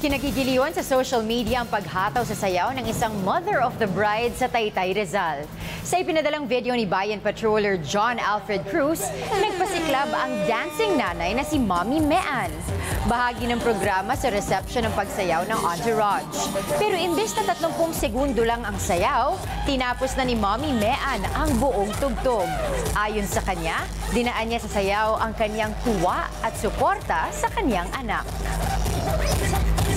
Kinagigiliwan sa social media ang paghataw sa sayaw ng isang mother of the bride sa Taytay, Rizal. Sa ipinadalang video ni Bayan Patroller John Alfred Cruz, nagpasiklab ang dancing nanay na si Mommy Mean. Bahagi ng programa sa reception ng pagsayaw ng entourage. Pero imbes na 30 segundo lang ang sayaw, tinapos na ni Mommy Mean ang buong tugtog. Ayon sa kanya, dinaan niya sa sayaw ang kanyang tuwa at suporta sa kanyang anak.